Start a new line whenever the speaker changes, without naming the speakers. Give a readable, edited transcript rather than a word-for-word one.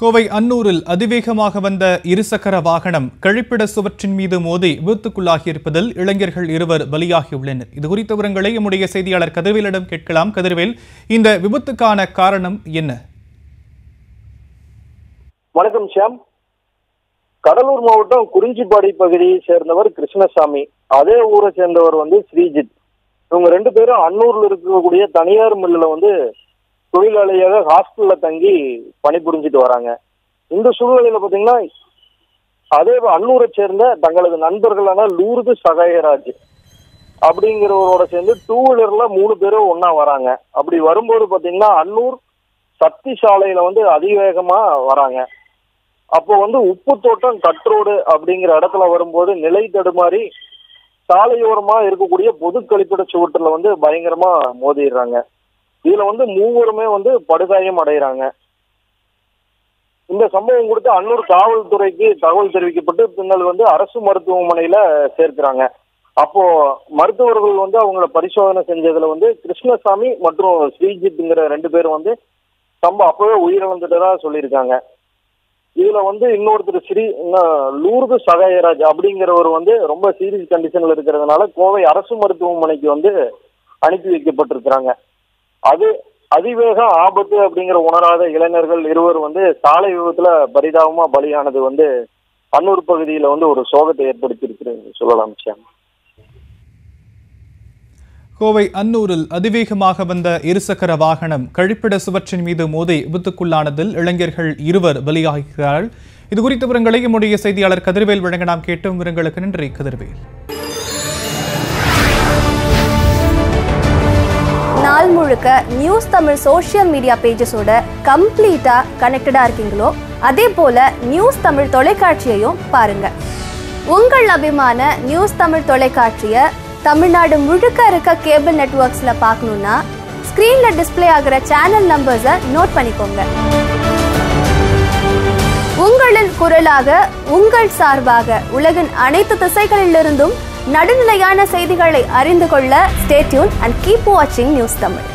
கோவை அன்னூரில் அதிவேகமாக வந்த இருசக்கர வாகனம் கழிப்பிட சுவற்றின் மீது மோதி விபத்துக்குள்ளாகியிருப்பதில் இளைஞர்கள் இருவர் பலியாகியுள்ளனர். இதுகுறித்த விவரங்களை நம்முடைய செய்தியாளர் கதிர்வேலிடம் கேட்கலாம். கதிர்வேல், இந்த விபத்துக்கான காரணம் என்ன?
வணக்கம் ஷியாம். கடலூர் மாவட்டம் குறிஞ்சிப்பாடி பகுதியை சேர்ந்தவர் கிருஷ்ணசாமி, அதே ஊரை சேர்ந்தவர் ஸ்ரீஜித். இவங்க ரெண்டு பேரும் அன்னூர்ல இருக்கக்கூடிய தனியார் மில்லுல தொழிலாளியாக ஹாஸ்டல்ல தங்கி பணிபுரிஞ்சிட்டு வராங்க. இந்த சூழ்நிலையில பாத்தீங்கன்னா அதே அன்னூரை சேர்ந்த தங்களது நண்பர்களான லூர்து சகாயராஜ் அப்படிங்கிறவரோட சேர்ந்து 2 வீலர்ல 3 பேரும் ஒன்னா வராங்க. அப்படி வரும்போது பாத்தீங்கன்னா அன்னூர் சக்தி சாலையில அதிவேகமா வராங்க. அப்போ உப்பு தோட்டம் கட்ரோடு அப்படிங்கிற இடத்துல வரும்போது நிலை தடுமாறி சாலையோரமா இருக்கக்கூடிய பொது கழிப்பிட சுவற்றுல பயங்கரமா மோதிடுறாங்க. இதுல 3 படுகாயம் அடைகிறாங்க. இந்த சம்பவம் குறித்து அன்னூர் காவல்துறைக்கு தகவல் தெரிவிக்கப்பட்டு பின்னர் அரசு மருத்துவமனையில சேர்க்கிறாங்க. அப்போ மருத்துவர்கள் அவங்கள பரிசோதனை செஞ்சதுல கிருஷ்ணசாமி மற்றும் ஸ்ரீஜித்ங்கிற 2 பேரும் அப்பவே உயிரிழந்துட்டதா சொல்லியிருக்காங்க. இதுல இன்னொருத்தர் லூர்து சகாயராஜ் அப்படிங்கிறவர் ரொம்ப சீரியஸ் கண்டிஷன்ல இருக்கிறதுனால கோவை அரசு மருத்துவமனைக்கு அனுப்பி வைக்கப்பட்டிருக்கிறாங்க. அது அதிவேக ஆபத்து அப்படிங்கிற உணராத இளைஞர்கள் இருவர் சாலை விபத்துல பரிதாபமா பலியானது அன்னூர் பகுதியில ஒரு சோகத்தை ஏற்படுத்தி இருக்கிறது சொல்லலாம்.
கோவை அன்னூரில் அதிவேகமாக வந்த இருசக்கர வாகனம் கழிப்பிட சுவற்றின் மீது மோதி விபத்துக்குள்ளானதில் இளைஞர்கள் இருவர் பலியாகிறார்கள். இதுகுறித்த விவரங்களை நம்முடைய செய்தியாளர் கதிர்வேல் வழங்க நாம் கேட்டும் விவரங்களுக்கு நன்றி கதிர்வேல்.
நாள் முழுக்க நியூஸ் தமிழ் சோஷியல் மீடியா பேஜஸோட கம்ப்ளீட்டா கனெக்டடா இருக்கீங்களோ அதே போல நியூஸ் தமிழ் தொலைக்காட்சியையும் பாருங்க. உங்கள் அபிமான நியூஸ் தமிழ் தொலைக்காட்சியை தமிழ்நாடு முழுக்க இருக்க கேபிள் நெட்வொர்க்ஸ்ல பார்க்கணும்னா ஸ்கிரீன்ல டிஸ்பிளே ஆகிற சேனல் நம்பர்ஸை நோட் பண்ணிக்கோங்க. உங்களின் குரலாக உங்கள் சார்பாக உலகின் அனைத்து திசைகளிலிருந்தும் நடுநிலையான செய்திகளை அறிந்து கொள்ள ஸ்டே டியூன் அண்ட் கீப் வாட்சிங் நியூஸ் தமிழ்.